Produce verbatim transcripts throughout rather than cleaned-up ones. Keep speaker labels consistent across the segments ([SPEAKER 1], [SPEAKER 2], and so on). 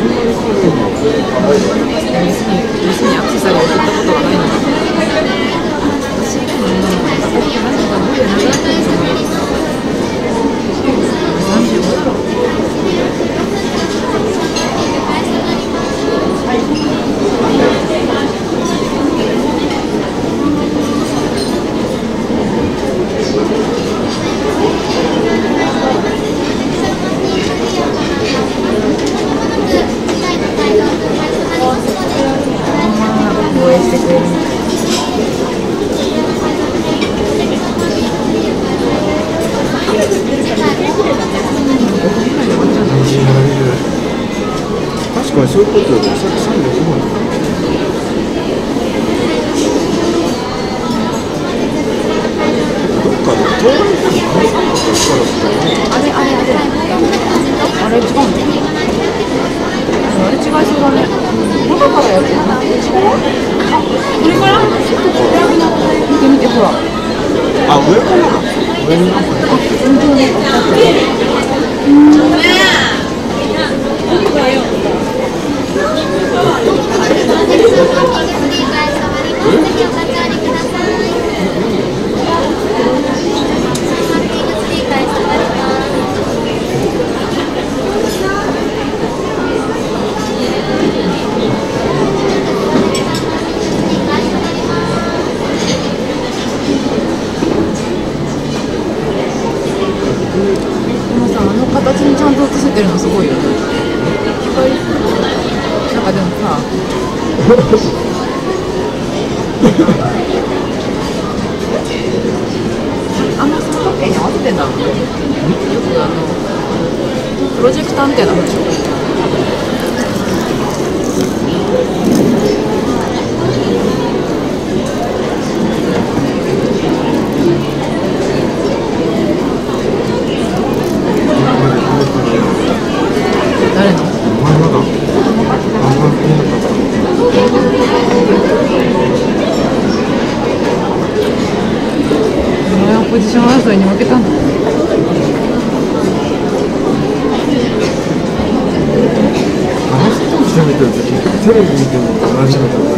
[SPEAKER 1] にアクセサリーを送ったことがないので、私以外の女の子がここ何とかどういう長いことさんじゅうごだろう。応援してくれる。
[SPEAKER 2] 確かにそういうことよね。さっきさんびゃくまん。どっかの東大寺にあれあれあれ
[SPEAKER 1] あれ違うの？あれ違いそうだね。中からやってるの？これから？見て見てほら。
[SPEAKER 2] あ、上かな？上になんかね。
[SPEAKER 1] 本当に。形にちゃんと映せてるのすごいよね。なんかでもさあんま三角形に合わせてんだろうね。よくあのプロジェクターみたいなのでしょ。誰の？
[SPEAKER 2] お前まだ。
[SPEAKER 1] お前はポジション争いに負けたんだ。
[SPEAKER 2] あの人を調べてるとき、テレビ見てるのと同じのだった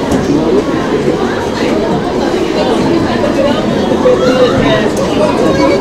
[SPEAKER 2] な。Thank you.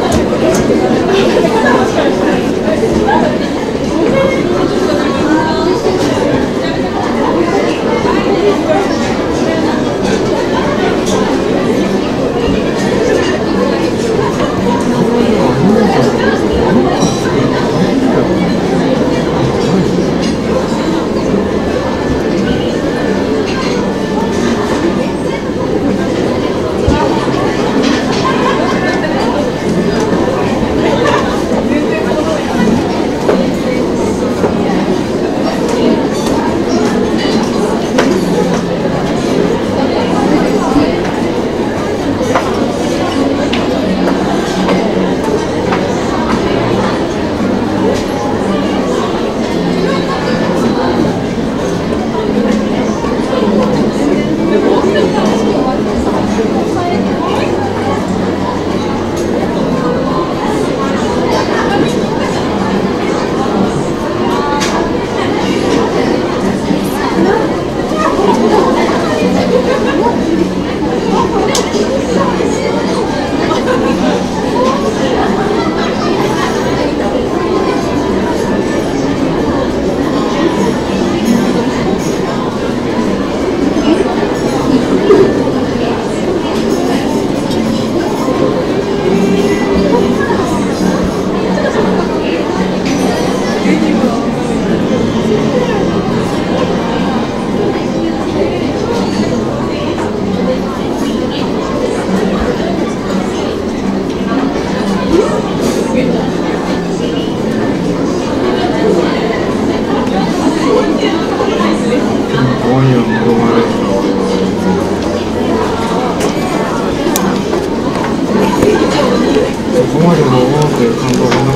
[SPEAKER 2] っていう感動がな